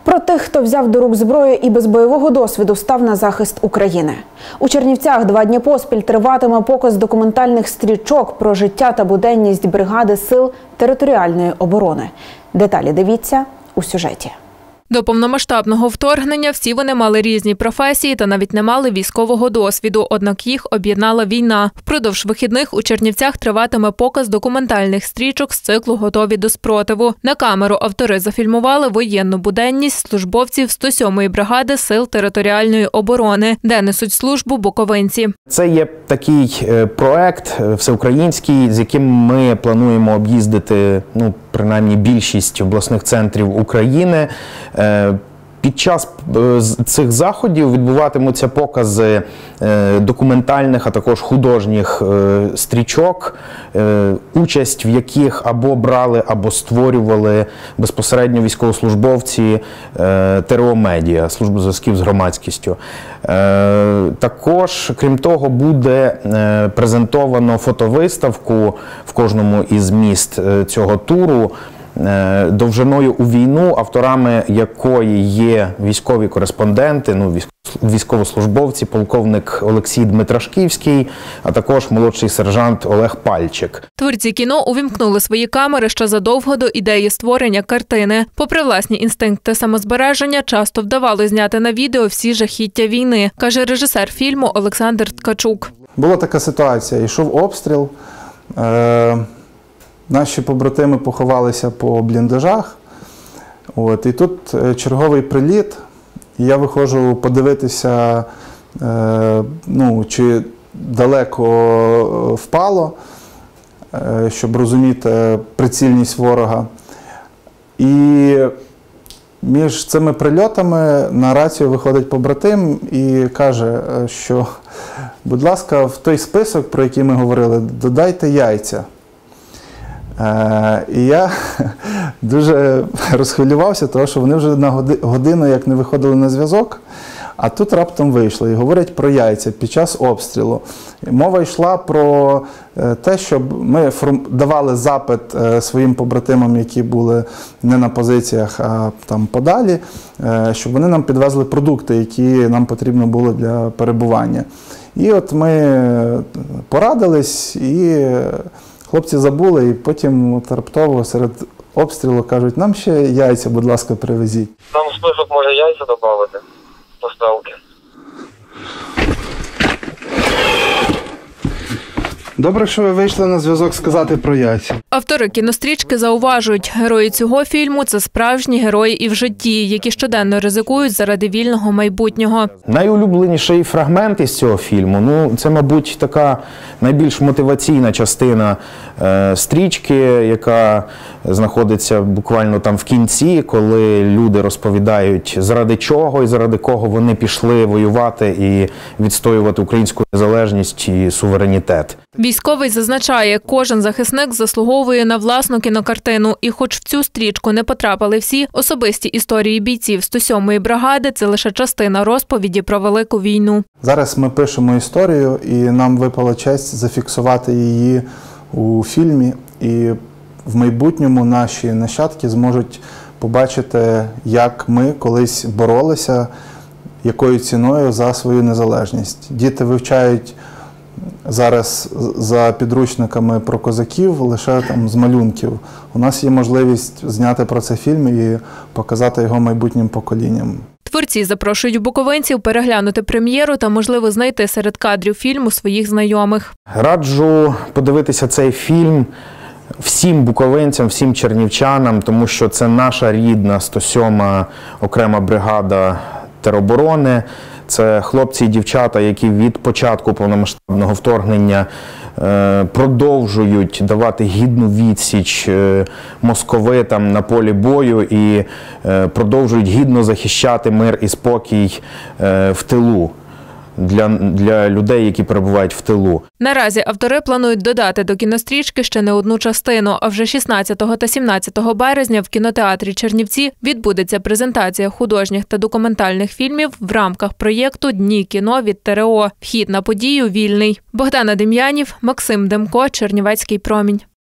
Про тих, хто взяв до рук зброю і без бойового досвіду став на захист України. У Чернівцях 2 дні поспіль триватиме показ документальних стрічок про життя та буденність бригади сил територіальної оборони. Деталі дивіться у сюжеті. До повномасштабного вторгнення всі вони мали різні професії та навіть не мали військового досвіду, однак їх об'єднала війна. Впродовж вихідних у Чернівцях триватиме показ документальних стрічок з циклу «Готові до спротиву». На камеру автори зафільмували воєнну буденність службовців 107-ї бригади сил територіальної оборони, де несуть службу буковинці. Це є такий проект всеукраїнський, з яким ми плануємо об'їздити, принаймні більшість обласних центрів України. Під час цих заходів відбуватимуться покази документальних, а також художніх стрічок, участь в яких або брали, або створювали безпосередньо військовослужбовці ТРО Медіа, служби зв'язків з громадськістю. Також, крім того, буде презентовано фотовиставку в кожному із міст цього туру, довжиною у війну, авторами якої є військові кореспонденти, військовослужбовці, полковник Олексій Дмитрашківський, а також молодший сержант Олег Пальчик. Творці кіно увімкнули свої камери ще задовго до ідеї створення картини. Попри власні інстинкти самозбереження, часто вдавалося зняти на відео всі жахіття війни, каже режисер фільму Олександр Ткачук. Була така ситуація, йшов обстріл, наші побратими поховалися по бліндажах, і тут черговий приліт, і я виходжу подивитися, чи далеко впало, щоб розуміти прицільність ворога. І між цими прильотами на рацію виходить побратим і каже, що, будь ласка, в той список, про який ми говорили, додайте яйця. І я дуже розхвилювався, тому що вони вже на годину як не виходили на зв'язок, а тут раптом вийшли і говорять про яйця під час обстрілу. Мова йшла про те, щоб ми давали запит своїм побратимам, які були не на позиціях, а там подалі, щоб вони нам підвезли продукти, які нам потрібно було для перебування. І от ми порадились, і хлопці забули, і потім раптово серед обстрілу кажуть, нам ще яйця, будь ласка, привезіть. Там в список може яйця додати, поставки. Добре, що ви вийшли на зв'язок сказати про яйця. Автори кінострічки зауважують, герої цього фільму – це справжні герої і в житті, які щоденно ризикують заради вільного майбутнього. Найулюбленіший фрагмент із цього фільму, це, мабуть, така найбільш мотиваційна частина стрічки, яка знаходиться буквально там в кінці, коли люди розповідають, заради чого і заради кого вони пішли воювати і відстоювати українську незалежність і суверенітет. Військовий зазначає, кожен захисник заслуговує на власну кінокартину. І хоч в цю стрічку не потрапили всі, особисті історії бійців 107-ї бригади – це лише частина розповіді про Велику війну. Зараз ми пишемо історію, і нам випала честь зафіксувати її у фільмі. І в майбутньому наші нащадки зможуть побачити, як ми колись боролися, якою ціною за свою незалежність. Діти вивчають зараз за підручниками про козаків лише там з малюнків. У нас є можливість зняти про це фільм і показати його майбутнім поколінням. Творці запрошують буковинців переглянути прем'єру та, можливо, знайти серед кадрів фільму своїх знайомих. Раджу подивитися цей фільм всім буковинцям, всім чернівчанам, тому що це наша рідна 107-ма окрема бригада тероборони. Це хлопці і дівчата, які від початку повномасштабного вторгнення продовжують давати гідну відсіч московитам на полі бою і продовжують гідно захищати мир і спокій в тилу. Для людей, які перебувають в тилу. Наразі автори планують додати до кінострічки ще не одну частину, а вже 16 та 17 березня в кінотеатрі Чернівці відбудеться презентація художніх та документальних фільмів в рамках проєкту «Дні кіно від ТРО». Вхід на подію вільний. Богдана Дем'янів, Максим Демко, Чернівецький промінь.